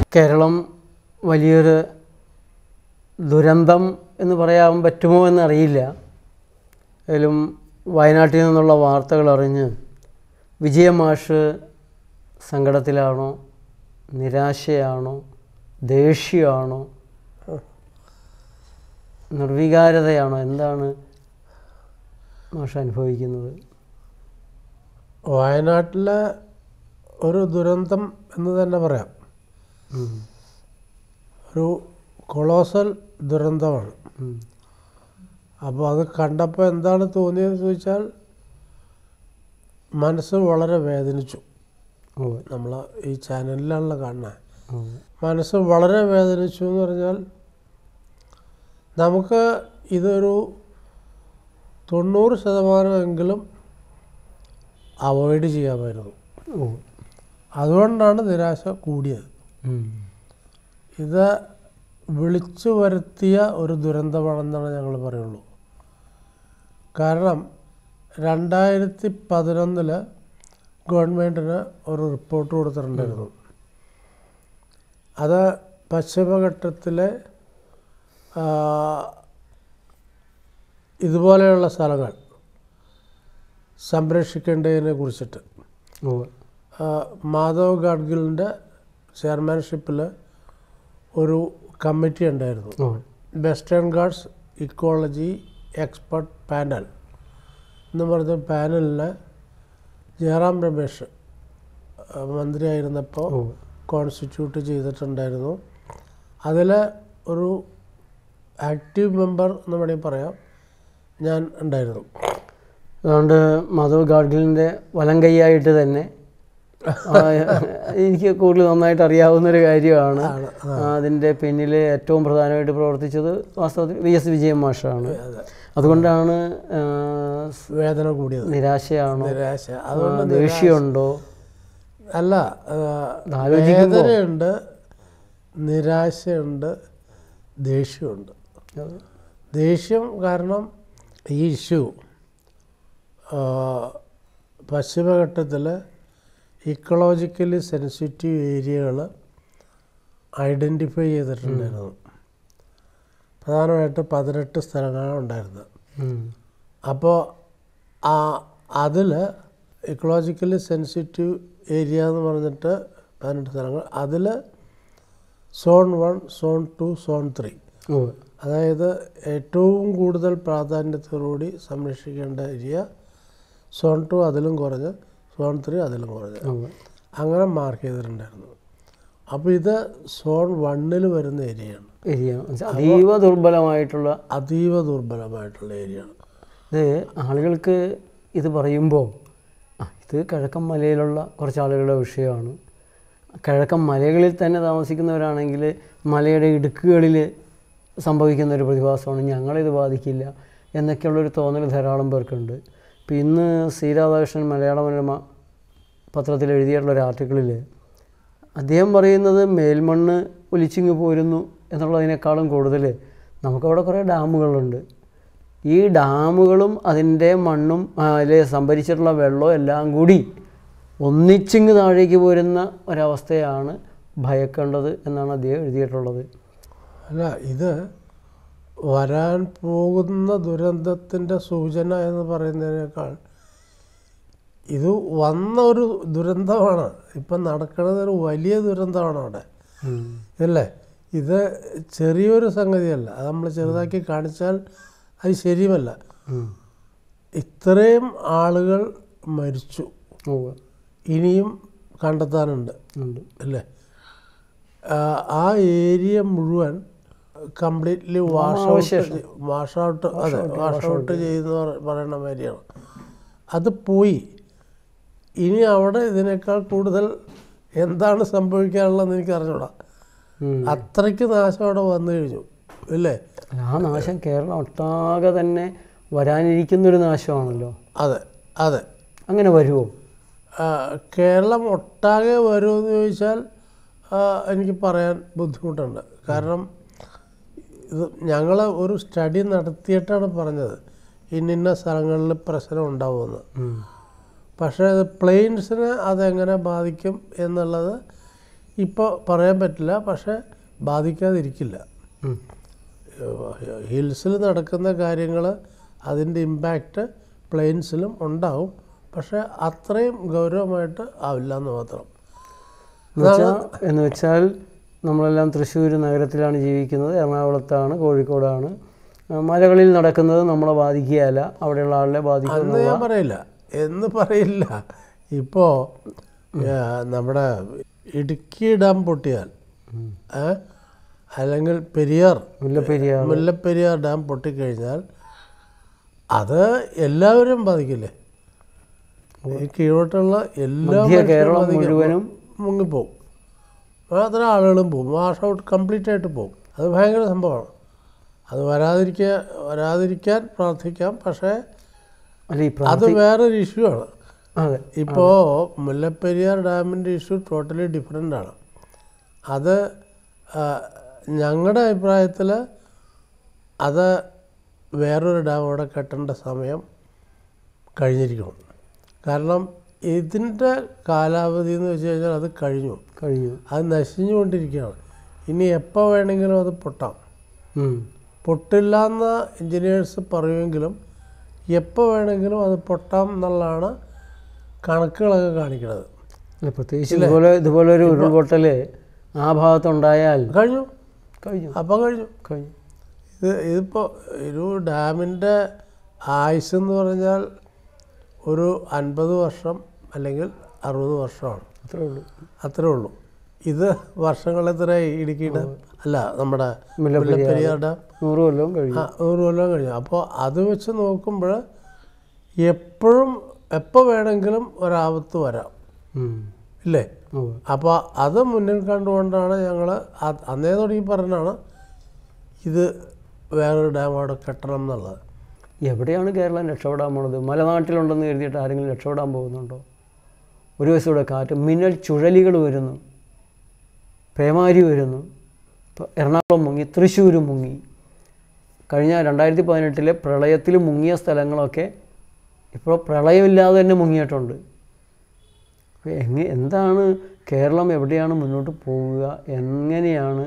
കേരളം വലിയൊരു ദുരന്തം എന്ന് പറയാൻ പറ്റുമോ എന്നറിയില്ല. അതിലും വയനാട്ടിൽ നിന്നുള്ള വാർത്തകൾ അറിഞ്ഞ് വിജയമാഷ് സങ്കടത്തിലാണോ, നിരാശയാണോ, ദേഷ്യമാണോ, നിർവികാരതയാണോ, എന്താണ് മാഷ് അനുഭവിക്കുന്നത്? വയനാട്ടിലെ ഒരു ദുരന്തം എന്ന് തന്നെ പറയാം. ഒരു കൊളോസൽ ദുരന്തമാണ്. അപ്പോൾ അത് കണ്ടപ്പോൾ എന്താണ് തോന്നിയതെന്ന് ചോദിച്ചാൽ മനസ്സ് വളരെ വേദനിച്ചു. നമ്മൾ ഈ ചാനലിലാണല്ലോ കാണുന്നത്. മനസ്സ് വളരെ വേദനിച്ചു എന്ന് പറഞ്ഞാൽ നമുക്ക് ഇതൊരു 90% അവോയ്ഡ് ചെയ്യാമായിരുന്നു. അതുകൊണ്ടാണ് നിരാശ കൂടിയത്. ഇത് വിളിച്ചു വരുത്തിയ ഒരു ദുരന്തമാണെന്നാണ് ഞങ്ങൾ പറയുള്ളൂ. കാരണം 2011 ഗവൺമെൻറ്റിന് ഒരു റിപ്പോർട്ട് കൊടുത്തിട്ടുണ്ടായിരുന്നു. അത് പശ്ചിമഘട്ടത്തിലെ ഇതുപോലെയുള്ള സ്ഥലങ്ങൾ സംരക്ഷിക്കേണ്ടതിനെ കുറിച്ചിട്ട് മാധവ് ഗാഡ്ഗിലിൻ്റെ ചെയർമാൻഷിപ്പിൽ ഒരു കമ്മിറ്റി ഉണ്ടായിരുന്നു. Western Ghats ecology expert panel എന്ന് പറഞ്ഞ പാനലിനെ ജയറാം രമേശ് മന്ത്രിയായിരുന്നപ്പോൾ കോൺസ്റ്റിറ്റ്യൂട്ട് ചെയ്തിട്ടുണ്ടായിരുന്നു. അതിൽ ഒരു ആക്റ്റീവ് മെമ്പർ എന്ന് വേണമെങ്കിൽ പറയാം, ഞാൻ ഉണ്ടായിരുന്നു. അതുകൊണ്ട് മാധവ് ഗാഡ്ഗിലിൻ്റെ വലം കൈയായിട്ട് തന്നെ എനിക്ക് കൂടുതൽ നന്നായിട്ട് അറിയാവുന്നൊരു കാര്യമാണ്. അതിൻ്റെ പിന്നിൽ ഏറ്റവും പ്രധാനമായിട്ട് പ്രവർത്തിച്ചത് വാസ്തവത്തിൽ VS വിജയൻ മാഷാണ്. അതുകൊണ്ടാണ് വേദന കൂടിയത്. നിരാശയാണോ, നിരാശ, അതുകൊണ്ട് ദേഷ്യമുണ്ടോ? അല്ല, വേദനയുണ്ട്, നിരാശയുണ്ട്, ദേഷ്യമുണ്ട്. ദേഷ്യം കാരണം ഈ ഇഷ്യൂ പശ്ചിമഘട്ടത്തിൽ ഇക്കോളജിക്കലി സെൻസിറ്റീവ് ഏരിയകൾ ഐഡൻറ്റിഫൈ ചെയ്തിട്ടുണ്ടായിരുന്നു. പ്രധാനമായിട്ട് 18 സ്ഥലങ്ങളാണ് ഉണ്ടായിരുന്നത്. അപ്പോൾ അതിൽ ഇക്കോളജിക്കലി സെൻസിറ്റീവ് ഏരിയ എന്ന് പറഞ്ഞിട്ട് 18 സ്ഥലങ്ങൾ, അതിൽ സോൺ 1, സോൺ 2, സോൺ 3, അതായത് ഏറ്റവും കൂടുതൽ പ്രാധാന്യത്തോടുകൂടി സംരക്ഷിക്കേണ്ട ഏരിയ സോൺ 2 അതിലും കുറഞ്ഞ്, സോൺ 3 അതിലും കുറഞ്ഞ്, അങ്ങനെ മാർക്ക് ചെയ്തിട്ടുണ്ടായിരുന്നു. അപ്പോൾ ഇത് സോൺ 1 വരുന്ന ഏരിയയാണ്. അതീവ ദുർബലമായിട്ടുള്ള ഏരിയയാണ്. ഇത് ആളുകൾക്ക് ഇത് പറയുമ്പോൾ ഇത് കിഴക്കൻ മലയിലുള്ള കുറച്ച് ആളുകളുടെ വിഷയമാണ്. കിഴക്കൻ മലകളിൽ തന്നെ താമസിക്കുന്നവരാണെങ്കിൽ മലയുടെ ഇടുക്കുകളിൽ സംഭവിക്കുന്ന ഒരു പ്രതിഭാസമാണ്, ഞങ്ങളിത് ബാധിക്കില്ല എന്നൊക്കെയുള്ളൊരു തോന്നൽ ധാരാളം പേർക്കുണ്ട്. ഇപ്പോൾ ഇന്ന് സി രാധാകൃഷ്ണൻ മലയാള മനോരമ പത്രത്തിൽ എഴുതിയിട്ടുള്ളൊരു ആർട്ടിക്കിളിൽ അദ്ദേഹം പറയുന്നത് മേൽമണ്ണ് ഒലിച്ചിങ്ങ് പോരുന്നു എന്നുള്ളതിനേക്കാളും കൂടുതൽ നമുക്കവിടെ കുറേ ഡാമുകളുണ്ട്. ഈ ഡാമുകളും അതിൻ്റെ മണ്ണും അതിൽ സംഭരിച്ചിട്ടുള്ള വെള്ളവും എല്ലാം കൂടി ഒന്നിച്ചിങ്ങ് താഴേക്ക് പോരുന്ന ഒരവസ്ഥയാണ് ഭയക്കേണ്ടത് എന്നാണ് അദ്ദേഹം എഴുതിയിട്ടുള്ളത്. അല്ല, ഇത് വരാൻ പോകുന്ന ദുരന്തത്തിൻ്റെ സൂചന എന്ന് പറയുന്നതിനേക്കാൾ ഇത് വന്ന ഒരു ദുരന്തമാണ്. ഇപ്പം നടക്കുന്നത് ഒരു വലിയ ദുരന്തമാണ് അവിടെ, അല്ലേ? ഇത് ചെറിയൊരു സംഗതിയല്ല. അത് നമ്മൾ ചെറുതാക്കി കാണിച്ചാൽ അത് ശരിയുമല്ല. ഇത്രയും ആളുകൾ മരിച്ചു, ഇനിയും കണ്ടെത്താനുണ്ട്, അല്ലേ? ആ ഏരിയ മുഴുവൻ കംപ്ലീറ്റ്ലി വാഷ് ഔട്ട് ചെയ്യുന്ന പറയുന്ന മാതിരിയാണ്. അത് പോയി. ഇനി അവിടെ ഇതിനേക്കാൾ കൂടുതൽ എന്താണ് സംഭവിക്കാനുള്ളതെന്ന് എനിക്ക് അറിഞ്ഞൂടാ. അത്രയ്ക്ക് നാശം അവിടെ വന്നു കഴിഞ്ഞു, ഇല്ലേ? ആ നാശം കേരളം ഒട്ടാകെ തന്നെ വരാനിരിക്കുന്നൊരു നാശമാണല്ലോ. അതെ. അങ്ങനെ വരുമോ? കേരളം ഒട്ടാകെ വരുമെന്ന് ചോദിച്ചാൽ എനിക്ക് പറയാൻ ബുദ്ധിമുട്ടുണ്ട്. കാരണം ഇത് ഞങ്ങൾ ഒരു സ്റ്റഡി നടത്തിയിട്ടാണ് പറഞ്ഞത് ഇന്ന സ്ഥലങ്ങളിൽ പ്രശ്നം ഉണ്ടാവുമെന്ന്. പക്ഷേ അത് പ്ലെയിൻസിനെ അതെങ്ങനെ ബാധിക്കും എന്നുള്ളത് ഇപ്പോൾ പറയാൻ പറ്റില്ല, പക്ഷേ ബാധിക്കാതിരിക്കില്ല. ഹിൽസിൽ നടക്കുന്ന കാര്യങ്ങൾ അതിൻ്റെ ഇമ്പാക്റ്റ് പ്ലെയിൻസിലും ഉണ്ടാവും, പക്ഷേ അത്രയും ഗൗരവമായിട്ട് ആവില്ല എന്ന് മാത്രം. എന്ന് വെച്ചാൽ നമ്മളെല്ലാം തൃശ്ശൂർ നഗരത്തിലാണ് ജീവിക്കുന്നത്, എറണാകുളത്താണ്, കോഴിക്കോടാണ്. മലകളിൽ നടക്കുന്നത് നമ്മളെ ബാധിക്കുകയല്ല, അവിടെയുള്ള ആളിനെ ബാധിക്കുക എന്ന് ഞാൻ പറയില്ല, എന്ന് പറയില്ല. ഇപ്പോൾ നമ്മുടെ ഇടുക്കി ഡാം പൊട്ടിയാൽ, അല്ലെങ്കിൽ മുല്ലപ്പെരിയാർ ഡാം പൊട്ടിക്കഴിഞ്ഞാൽ അത് എല്ലാവരും ബാധിക്കില്ലേ? ഈ കീഴോട്ടുള്ള എല്ലാ കേരളം മുഴുവനും മുങ്ങിപ്പോവും, അത്ര ആളുകളും പോവും, വാഷ് ഔട്ട് കംപ്ലീറ്റ് ആയിട്ട് പോവും. അത് ഭയങ്കര സംഭവമാണ്. അത് വരാതിരിക്കാൻ പ്രാർത്ഥിക്കാം, പക്ഷേ അത് വേറൊരു ഇഷ്യൂ ആണ്. ഇപ്പോൾ മുല്ലപ്പെരിയാർ ഡാമിൻ്റെ ഇഷ്യൂ ടോട്ടലി ഡിഫറെൻ്റ് ആണ്. അത് ഞങ്ങളുടെ അഭിപ്രായത്തിൽ അത് വേറൊരു ഡാം അവിടെ കെട്ടേണ്ട സമയം കഴിഞ്ഞിരിക്കണം. കാരണം ഇതിൻ്റെ കാലാവധി എന്ന് വെച്ച് കഴിഞ്ഞാൽ അത് കഴിഞ്ഞു, അത് നശിഞ്ഞുകൊണ്ടിരിക്കുകയാണ്. ഇനി എപ്പോൾ വേണമെങ്കിലും അത് പൊട്ടാം. പൊട്ടില്ല എന്ന് എൻജിനീയേഴ്സ് പറയുമെങ്കിലും എപ്പോൾ വേണമെങ്കിലും അത് പൊട്ടാം എന്നുള്ളതാണ് കണക്കുകളൊക്കെ കാണിക്കുന്നത്. പ്രത്യേകിച്ച് ഇതുപോലെ ഒരു ഉരുൾപൊട്ടൽ ആ ഭാഗത്തുണ്ടായാൽ കഴിഞ്ഞു. ഇതിപ്പോൾ ഒരു ഡാമിൻ്റെ ആയുസ് എന്ന് പറഞ്ഞാൽ ഒരു 50 വർഷം അല്ലെങ്കിൽ 60 വർഷമാണ്, അത്രേ ഉള്ളൂ. ഇത് വർഷങ്ങൾ എത്രയായി? ഇടുക്കി ഡാം അല്ല, നമ്മുടെ മുല്ലപ്പെരിയാർ ഡാം 100 കൊല്ലം കഴിഞ്ഞു. അപ്പോൾ അത് വെച്ച് നോക്കുമ്പോൾ എപ്പോഴും എപ്പോൾ വേണമെങ്കിലും ഒരാപത്ത് വരാം, ഇല്ലേ? അപ്പോൾ അത് മുന്നിൽ കണ്ടുകൊണ്ടാണ് ഞങ്ങൾ അന്നേ തുടങ്ങി പറഞ്ഞാണ് ഇത് വേറൊരു ഡാം അവിടെ കെട്ടണം എന്നുള്ളത്. എവിടെയാണ് കേരളം രക്ഷപ്പെടാൻ പോണത്? മലനാട്ടിലുണ്ടെന്ന് കരുതിയിട്ട് ആരെങ്കിലും രക്ഷപ്പെടാൻ പോകുന്നുണ്ടോ? ഒരു ദിവസം കാറ്റ്, മിന്നൽ ചുഴലികൾ വരുന്നു, പേമാരി വരുന്നു. ഇപ്പോൾ എറണാകുളം മുങ്ങി, തൃശ്ശൂർ മുങ്ങി. കഴിഞ്ഞ 2018 പ്രളയത്തിൽ മുങ്ങിയ സ്ഥലങ്ങളൊക്കെ ഇപ്പോൾ പ്രളയമില്ലാതെ തന്നെ മുങ്ങിയിട്ടുണ്ട്. എന്താണ് കേരളം, എവിടെയാണ് മുന്നോട്ട് പോവുക? എങ്ങനെയാണ്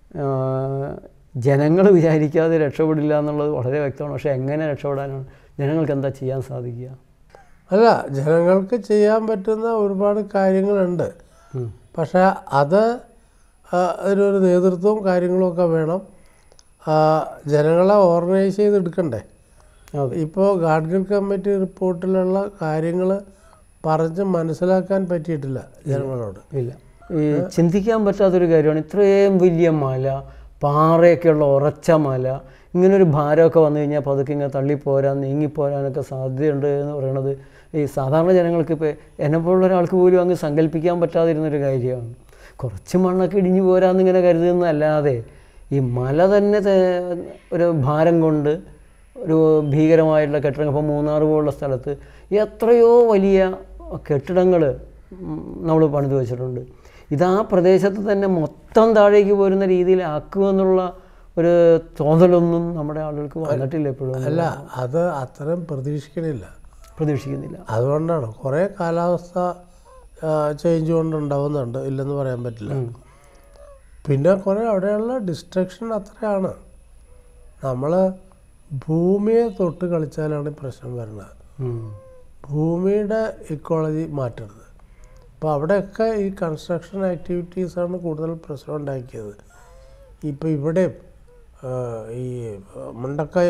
ജനങ്ങൾ വിചാരിക്കാതെ രക്ഷപ്പെടില്ല എന്നുള്ളത് വളരെ വ്യക്തമാണ്. പക്ഷേ എങ്ങനെ രക്ഷപ്പെടാനാണ്? ജനങ്ങൾക്ക് എന്താ ചെയ്യാൻ സാധിക്കുക? അല്ല, ജനങ്ങൾക്ക് ചെയ്യാൻ പറ്റുന്ന ഒരുപാട് കാര്യങ്ങളുണ്ട്, പക്ഷേ അതിനൊരു നേതൃത്വവും കാര്യങ്ങളുമൊക്കെ വേണം. ജനങ്ങളെ ഓർഗനൈസ് ചെയ്തെടുക്കണ്ടേ? ഇപ്പോൾ ഗാഡ്ഗിൽ കമ്മിറ്റി റിപ്പോർട്ടിലുള്ള കാര്യങ്ങൾ പറഞ്ഞ് മനസ്സിലാക്കാൻ പറ്റിയിട്ടില്ല ജനങ്ങളോട്. ഇല്ല, ഈ ചിന്തിക്കാൻ പറ്റാത്തൊരു കാര്യമാണ്. ഇത്രയും വലിയ മല, പാറയൊക്കെയുള്ള ഉറച്ച മല, ഇങ്ങനൊരു ഭാരമൊക്കെ വന്നു കഴിഞ്ഞാൽ പതുക്കെ ഇങ്ങനെ തള്ളിപ്പോരാൻ, നീങ്ങിപ്പോരാനൊക്കെ സാധ്യതയുണ്ട് എന്ന് പറയുന്നത് ഈ സാധാരണ ജനങ്ങൾക്ക്, ഇപ്പോൾ എന്നെപ്പോലുള്ള ഒരാൾക്ക് പോലും അങ്ങ് സങ്കല്പിക്കാൻ പറ്റാതിരുന്നൊരു കാര്യമാണ്. കുറച്ച് മണ്ണൊക്കെ ഇടിഞ്ഞു പോരാന്നിങ്ങനെ കരുതുന്നതല്ലാതെ ഈ മല തന്നെ ഒരു ഭാരം കൊണ്ട് ഒരു ഭീകരമായിട്ടുള്ള കെട്ടിടങ്ങൾ, ഇപ്പോൾ മൂന്നാർ പോലുള്ള സ്ഥലത്ത് എത്രയോ വലിയ കെട്ടിടങ്ങൾ നമ്മൾ പണിത് വെച്ചിട്ടുണ്ട്. ഇത് ആ പ്രദേശത്ത് തന്നെ മൊത്തം താഴേക്ക് പോരുന്ന രീതിയിലാക്കുക എന്നുള്ള ഒരു തോന്നലൊന്നും നമ്മുടെ ആളുകൾക്ക് വന്നിട്ടില്ല എപ്പോഴും. അല്ല, അത് അത്രയും പ്രതീക്ഷിക്കുന്നില്ല. അതുകൊണ്ടാണ് കുറേ കാലാവസ്ഥ ചേഞ്ച് കൊണ്ടുണ്ടാവുന്നുണ്ട്, ഇല്ലെന്ന് പറയാൻ പറ്റില്ല. പിന്നെ കുറേ അവിടെയുള്ള ഡിസ്ട്രക്ഷൻ അത്രയാണ്. നമ്മൾ ഭൂമിയെ തൊട്ട് കളിച്ചാലാണ് പ്രശ്നം വരുന്നത്. ഭൂമിയുടെ ഇക്കോളജി മാറ്റരുത്. അപ്പോൾ അവിടെയൊക്കെ ഈ കൺസ്ട്രക്ഷൻ ആക്ടിവിറ്റീസാണ് കൂടുതൽ പ്രശ്നം ഉണ്ടാക്കിയത്. ഇപ്പോൾ ഇവിടെ ഈ മുണ്ടക്കൈ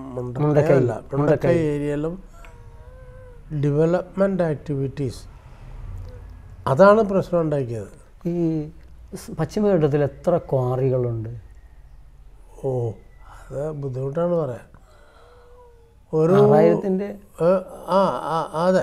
ഏരിയയിലും ഡെവലപ്മെൻറ്റ് ആക്ടിവിറ്റീസ് അതാണ് പ്രശ്നം ഉണ്ടാക്കിയത്. ഈ പശ്ചിമഘട്ടത്തിൽ എത്ര ക്വാറികളുണ്ട്? അത് ബുദ്ധിമുട്ടാണ് പറയാൻ. ഒരു 6000-ന്റെ അതെ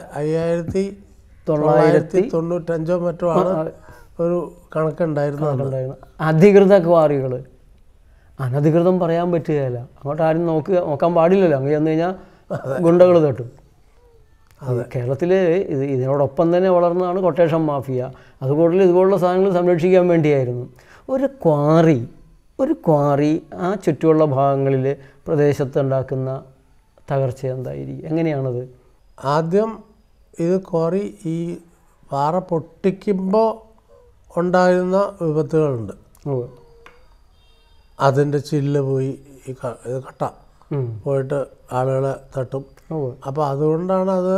5995 മറ്റോ ആണ് ഒരു കണക്കുണ്ടായിരുന്നു. അധികൃത ക്വാറികൾ, അനധികൃതം പറയാൻ പറ്റുകയില്ല. അങ്ങോട്ട് ആരും നോക്കാൻ പാടില്ലല്ലോ. അങ്ങ് ചെന്ന് കഴിഞ്ഞാൽ ഗുണ്ടകൾ തട്ടും. കേരളത്തിൽ ഇതിനോടൊപ്പം തന്നെ വളർന്നതാണ് കൊട്ടേഷൻ മാഫിയ. അതുകൂടാതെ ഇതുപോലുള്ള സാധനങ്ങൾ സംരക്ഷിക്കാൻ വേണ്ടിയായിരുന്നു. ഒരു ക്വാറി ആ ചുറ്റുമുള്ള ഭാഗങ്ങളിൽ പ്രദേശത്ത് ഉണ്ടാക്കുന്ന തകർച്ച എന്തായിരിക്കും? എങ്ങനെയാണത്? ആദ്യം ഇത് ക്വാറി ഈ പാറ പൊട്ടിക്കുമ്പോൾ ഉണ്ടായിരുന്ന വിപത്തുകളുണ്ട്. അതിൻ്റെ ചില്ല് പോയി, ഇത് കട്ട പോയിട്ട് ആളുകളെ തട്ടും. അപ്പോൾ അതുകൊണ്ടാണ് അത്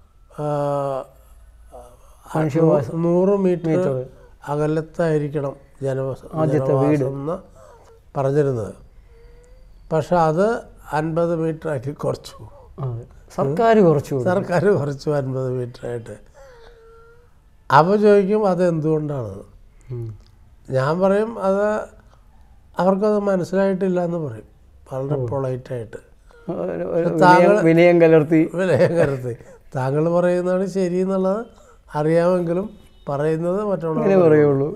100 മീറ്റർ അകലത്തായിരിക്കണം ജനവാസം എന്ന് പറഞ്ഞിരുന്നത്. പക്ഷെ അത് 50 മീറ്റർ ആക്കി കുറച്ചു. സർക്കാർ കുറച്ചു 50 മീറ്ററായിട്ട്. അപ്പോൾ ചോദിക്കും അതെന്തുകൊണ്ടാണ്? ഞാൻ പറയും അത് അവർക്കത് മനസ്സിലായിട്ടില്ല എന്ന് പറയും, വളരെ പൊളൈറ്റായിട്ട്. വിനയം കലർത്തി താങ്കൾ പറയുന്നതാണ് ശരി എന്നുള്ളത് അറിയാമെങ്കിലും പറയുന്നത് മറ്റുള്ളവർ അങ്ങനെ പറയുള്ളൂ.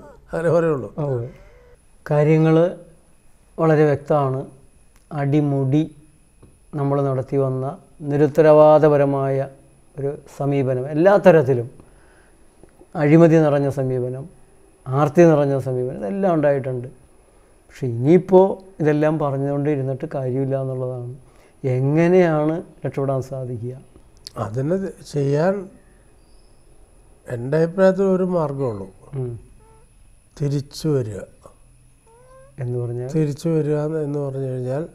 കാര്യങ്ങൾ വളരെ വ്യക്തമാണ്. അടിമുടി നമ്മൾ നടത്തി വന്ന നിരുത്തരവാദപരമായ ഒരു സമീപനം, എല്ലാ തരത്തിലും അഴിമതി നിറഞ്ഞ സമീപനം, ആർത്തി നിറഞ്ഞ സമീപനം, ഇതെല്ലാം ഉണ്ടായിട്ടുണ്ട്. പക്ഷെ ഇനിയിപ്പോൾ ഇതെല്ലാം പറഞ്ഞുകൊണ്ടിരുന്നിട്ട് കാര്യമില്ല എന്നുള്ളതാണ്. എങ്ങനെയാണ് രക്ഷപ്പെടാൻ സാധിക്കുക? അതിന് ചെയ്യാൻ എൻ്റെ അഭിപ്രായത്തിൽ ഒരു മാർഗമുള്ളൂ, തിരിച്ചു വരിക എന്ന് പറഞ്ഞാൽ. തിരിച്ചു വരിക എന്ന് പറഞ്ഞു കഴിഞ്ഞാൽ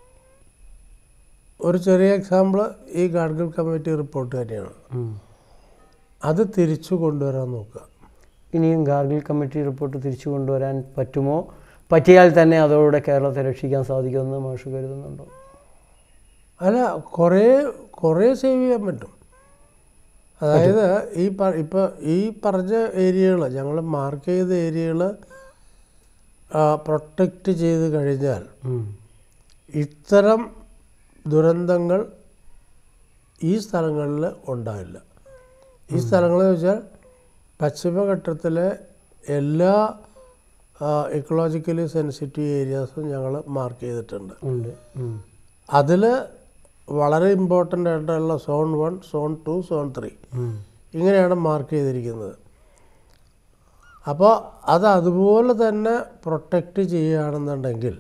ഒരു ചെറിയ എക്സാമ്പിൾ ഈ ഗാഡ്ഗിൽ കമ്മിറ്റി റിപ്പോർട്ട് തന്നെയാണ്. അത് തിരിച്ചു കൊണ്ടുവരാൻ നോക്കുക. ഇനിയും ഗാഡ്ഗിൽ കമ്മിറ്റി റിപ്പോർട്ട് തിരിച്ചു കൊണ്ടുവരാൻ പറ്റുമോ? പറ്റിയാൽ തന്നെ അതോടെ കേരളത്തെ രക്ഷിക്കാൻ സാധിക്കുമെന്ന് മാഷ് കരുതുന്നുണ്ടോ? അല്ല, കുറേ സേവ് ചെയ്യാൻ പറ്റും. അതായത് ഇപ്പോൾ ഈ പറഞ്ഞ ഏരിയകൾ, ഞങ്ങൾ മാർക്ക് ചെയ്ത ഏരിയകൾ പ്രൊട്ടക്റ്റ് ചെയ്ത് കഴിഞ്ഞാൽ ഇത്തരം ദുരന്തങ്ങൾ ഈ സ്ഥലങ്ങളിൽ ഉണ്ടാവില്ല. ഈ സ്ഥലങ്ങളെന്ന് വെച്ചാൽ പശ്ചിമഘട്ടത്തിലെ എല്ലാ ഇക്കോളജിക്കലി സെൻസിറ്റീവ് ഏരിയാസും ഞങ്ങൾ മാർക്ക് ചെയ്തിട്ടുണ്ട്. അതിൽ വളരെ ഇമ്പോർട്ടൻ്റ് ആയിട്ടുള്ള സോൺ 1, സോൺ 2, സോൺ 3 ഇങ്ങനെയാണ് മാർക്ക് ചെയ്തിരിക്കുന്നത്. അപ്പോൾ അത് അതുപോലെ തന്നെ പ്രൊട്ടക്റ്റ് ചെയ്യുകയാണെന്നുണ്ടെങ്കിൽ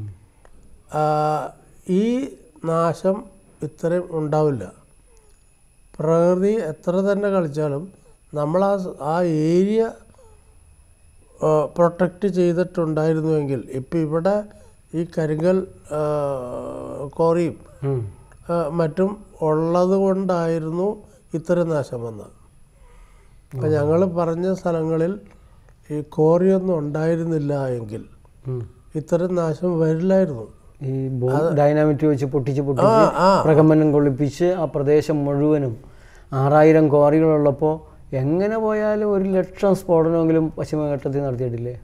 ഈ നാശം ഇത്രയും ഉണ്ടാവില്ല. പ്രകൃതി എത്ര തന്നെ കളിച്ചാലും നമ്മൾ ആ ഏരിയ പ്രൊട്ടക്റ്റ് ചെയ്തിട്ടുണ്ടായിരുന്നുവെങ്കിൽ ഇപ്പം ഇവിടെ ഈ കരിങ്കൽ കോറിയും മറ്റും ഉള്ളത് കൊണ്ടായിരുന്നു ഇത്രയും നാശം വന്നത്. അപ്പം ഞങ്ങൾ പറഞ്ഞ സ്ഥലങ്ങളിൽ ഈ കോറിയൊന്നും ഉണ്ടായിരുന്നില്ല എങ്കിൽ ഇത്രയും നാശം വരില്ലായിരുന്നു. ഈ ഡൈനാമിറ്റ് വെച്ച് പൊട്ടിച്ച് പ്രകമ്പനം കൊള്ളിപ്പിച്ച് ആ പ്രദേശം മുഴുവനും 6000 ക്വാറികളുള്ളപ്പോൾ എങ്ങനെ പോയാലും 1,00,000 സ്ഫോടനമെങ്കിലും പശ്ചിമഘട്ടത്തിൽ നടത്തിയിട്ടില്ലേ?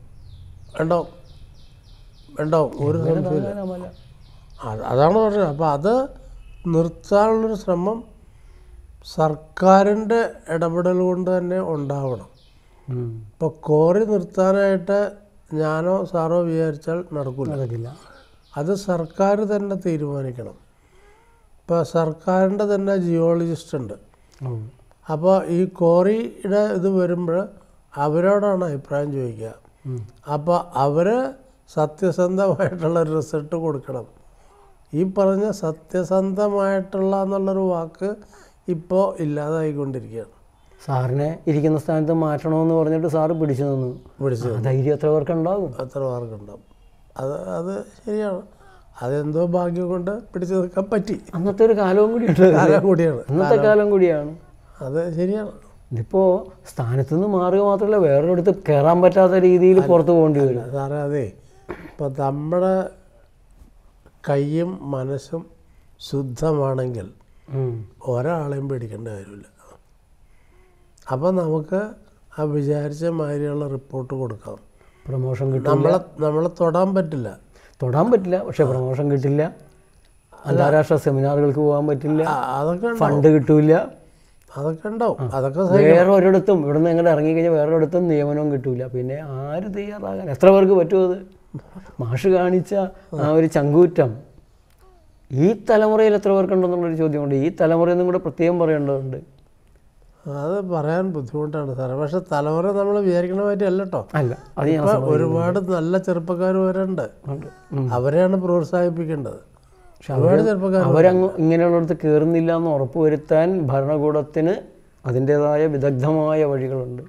ഉണ്ടാവും, ഒരു സംശയമില്ല. അതാണ് പറഞ്ഞത്. അപ്പോൾ അത് നിർത്താനുള്ളൊരു ശ്രമം സർക്കാരിൻ്റെ ഇടപെടൽ കൊണ്ട് തന്നെ ഉണ്ടാവണം. ഇപ്പോൾ കോറി നിർത്താനായിട്ട് ഞാനോ സാറോ വിചാരിച്ചാൽ നടക്കില്ല. അത് സർക്കാർ തന്നെ തീരുമാനിക്കണം. ഇപ്പോൾ സർക്കാരിൻ്റെ തന്നെ ജിയോളജിസ്റ്റ് ഉണ്ട്. അപ്പോൾ ഈ കോറിയുടെ ഇത് വരുമ്പോൾ അവരോടാണ് അഭിപ്രായം ചോദിക്കുക. അപ്പോൾ അവർ സത്യസന്ധമായിട്ടുള്ള റിസൾട്ട് കൊടുക്കണം. ഈ പറഞ്ഞ സത്യസന്ധമായിട്ടുള്ള എന്നുള്ളൊരു വാക്ക് ഇപ്പോൾ ഇല്ലാതായിക്കൊണ്ടിരിക്കുകയാണ്. സാറിനെ ഇരിക്കുന്ന സ്ഥാനത്ത് മാറ്റണമെന്ന് പറഞ്ഞിട്ട് സാറ് പിടിച്ചു നിന്നു. ധൈര്യം എത്ര പേർക്കുണ്ടാകും? അത് ശരിയാണ്. അതെന്തോ ഭാഗ്യം കൊണ്ട് പിടിച്ചു നിൽക്കാൻ പറ്റി. അന്നത്തെ ഒരു കാലവും കൂടിയാണ്. അത് ശരിയാണ്. ഇതിപ്പോൾ സ്ഥാനത്ത് നിന്ന് മാറുക മാത്രമല്ല, വേറൊരിടത്ത് കയറാൻ പറ്റാത്ത രീതിയിൽ പുറത്ത് പോകേണ്ടി വരും. സാറേ, അതെ, ഇപ്പം നമ്മുടെ കയ്യും മനസ്സും ശുദ്ധമാണെങ്കിൽ ഒരാളെയും പേടിക്കേണ്ട കാര്യമില്ല. അപ്പം നമുക്ക് ആ വിചാരിച്ച മാതിരിയുള്ള റിപ്പോർട്ട് കൊടുക്കാം. പ്രൊമോഷൻ കിട്ടും. നമ്മളെ തൊടാൻ പറ്റില്ല. പക്ഷെ പ്രൊമോഷൻ കിട്ടില്ല. അന്താരാഷ്ട്ര സെമിനാറുകൾക്ക് പോകാൻ പറ്റില്ല. അതൊക്കെ ഫണ്ട് കിട്ടൂല. അതൊക്കെ ഉണ്ടാവും. അതൊക്കെ വേറെ ഒരിടത്തും ഇവിടുന്ന് എങ്ങനെ ഇറങ്ങിക്കഴിഞ്ഞാൽ വേറൊരിടത്തും നിയമനവും കിട്ടൂല. പിന്നെ ആര് തയ്യാറാകാൻ? എത്ര പേർക്ക് പറ്റുമോ അത്? മാഷ് കാണിച്ച ആ ഒരു ചങ്കൂറ്റം ഈ തലമുറയിൽ എത്ര പേർക്കുണ്ടെന്നുള്ളൊരു ചോദ്യമുണ്ട്. ഈ തലമുറയെന്നും കൂടെ പ്രത്യേകം പറയേണ്ടതുണ്ട്. അത് പറയാൻ ബുദ്ധിമുട്ടാണ് സാറേ. പക്ഷെ തലമുറ നമ്മൾ വിചാരിക്കണ മാതിരിയല്ല കേട്ടോ. ഒരുപാട് നല്ല ചെറുപ്പക്കാർ വരുന്നുണ്ട്. അവരെയാണ് പ്രോത്സാഹിപ്പിക്കേണ്ടത്. അവരങ്ങ് ഇങ്ങനെയുള്ളിടത്ത് കയറുന്നില്ല എന്ന് ഉറപ്പുവരുത്താൻ ഭരണകൂടത്തിന് അതിൻ്റേതായ വിദഗ്ധമായ വഴികളുണ്ട്.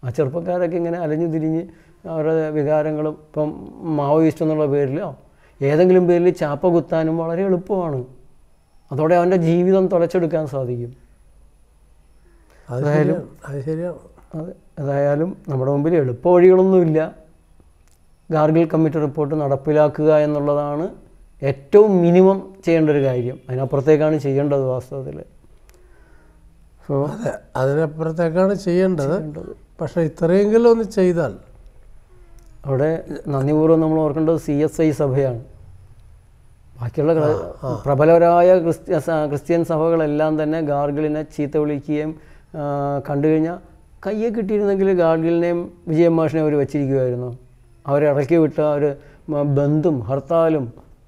ആ ചെറുപ്പക്കാരൊക്കെ ഇങ്ങനെ അലഞ്ഞു തിരിഞ്ഞ് അവരുടെ വികാരങ്ങളും ഇപ്പം മാവോയിസ്റ്റ് എന്നുള്ള പേരിലോ ഏതെങ്കിലും പേരിൽ ചാപ്പ കുത്താനും വളരെ എളുപ്പമാണ്. അതോടെ അവൻ്റെ ജീവിതം തുലച്ചെടുക്കാൻ സാധിക്കും. അതായാലും അത് ശരിയാണ്. ഏതായാലും നമ്മുടെ മുമ്പിൽ എളുപ്പ വഴികളൊന്നുമില്ല. ഗാർഗിൽ കമ്മിറ്റി റിപ്പോർട്ട് നടപ്പിലാക്കുക എന്നുള്ളതാണ് ഏറ്റവും മിനിമം ചെയ്യേണ്ട ഒരു കാര്യം. അതിനപ്പുറത്തേക്കാണ് ചെയ്യേണ്ടത് വാസ്തവത്തിൽ. സോ അതെ, അതിനപ്പുറത്തേക്കാണ് ചെയ്യേണ്ടത്. പക്ഷേ ഇത്രയെങ്കിലും ഒന്ന് ചെയ്താൽ. അവിടെ നന്ദിപൂർവ്വം നമ്മൾ ഓർക്കേണ്ടത് CSI സഭയാണ്. ബാക്കിയുള്ള പ്രബലരായ ക്രിസ്ത്യൻ സഭകളെല്ലാം തന്നെ ഗാർഗിളിനെ ചീത്ത വിളിക്കുകയും കണ്ടു കഴിഞ്ഞാൽ കയ്യെ കിട്ടിയിരുന്നെങ്കിൽ ഗാർഗിളിനെയും വിജയൻ മാഷിനെ അവർ വെച്ചിരിക്കുമായിരുന്നു. അവരെ ഇറക്കി വിട്ട ഒരു ബന്ധും ഹർത്താലും.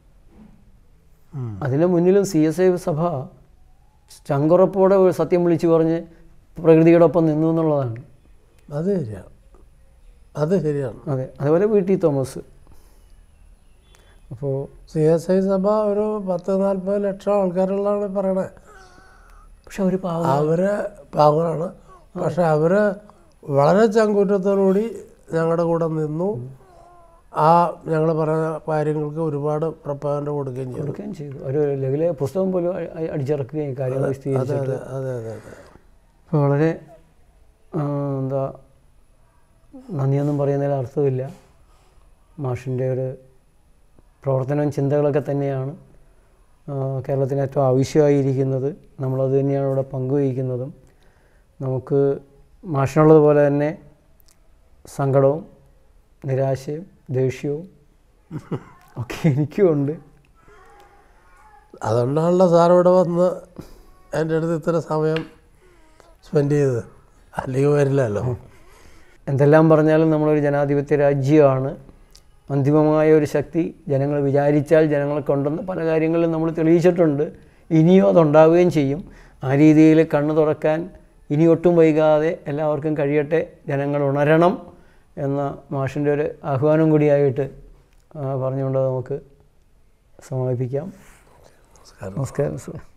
അതിന് മുന്നിലും CSI സഭ ചങ്കുറപ്പോടെ സത്യം വിളിച്ചു പറഞ്ഞ് പ്രകൃതിയുടെ ഒപ്പം നിന്നു എന്നുള്ളതാണ്. അത് ശരിയാണ്, അത് ശരിയാണ്. അതെ, അതുപോലെ VT തോമസ്. അപ്പോൾ CSI സഭ ഒരു 10-40 ലക്ഷം ആൾക്കാരുള്ളതാണ് പറയണേ. പക്ഷെ അവർ പാവങ്ങളാണ്. പക്ഷെ അവർ വളരെ ചങ്കൂറ്റത്തോടുകൂടി ഞങ്ങളുടെ കൂടെ നിന്നു. ഞങ്ങൾ പറയുന്ന കാര്യങ്ങൾക്ക് ഒരുപാട് പ്രൊപ്പഗൻഡ കൊടുക്കുകയും ചെയ്തു. ഒരു ലഘുലെ പുസ്തകം പോലും അടിച്ചിറക്കുകയും കാര്യങ്ങൾ വിശദീകരിച്ചിട്ട്. അതെ അതെ അതെ. അപ്പോൾ വളരെ എന്താ നന്ദിയൊന്നും പറയുന്നതിൽ അർത്ഥമില്ല. മാഷിൻ്റെ ഒരു പ്രവർത്തനവും ചിന്തകളൊക്കെ തന്നെയാണ് കേരളത്തിന് ഏറ്റവും ആവശ്യമായിരിക്കുന്നത്. നമ്മളത് തന്നെയാണ് ഇവിടെ പങ്കുവയ്ക്കുന്നതും. നമുക്ക് മാഷിനുള്ളതുപോലെ തന്നെ സങ്കടവും നിരാശയും ദേഷ്യവും ഒക്കെ എനിക്കും ഉണ്ട്. അതുകൊണ്ടാണല്ലോ സാറിവിടെ വന്ന് എൻ്റെ അടുത്ത് ഇത്ര സമയം സ്പെൻഡ് ചെയ്തത്. അല്ലെങ്കിൽ വരില്ലല്ലോ. എന്തെല്ലാം പറഞ്ഞാലും നമ്മളൊരു ജനാധിപത്യ രാജ്യമാണ്. അന്തിമമായ ഒരു ശക്തി ജനങ്ങൾ വിചാരിച്ചാൽ ജനങ്ങളെ കൊണ്ടുവന്ന് പല കാര്യങ്ങളിലും നമ്മൾ തെളിയിച്ചിട്ടുണ്ട്. ഇനിയും അതുണ്ടാവുകയും ചെയ്യും. ആ രീതിയിൽ കണ്ണു തുറക്കാൻ ഇനി ഒട്ടും വൈകാതെ എല്ലാവർക്കും കഴിയട്ടെ. ജനങ്ങൾ ഉണരണം എന്ന മാഷിൻ്റെ ഒരു ആഹ്വാനം കൂടിയായിട്ട് പറഞ്ഞുകൊണ്ട് നമുക്ക് സമാപിക്കാം. നമസ്കാരം സാർ.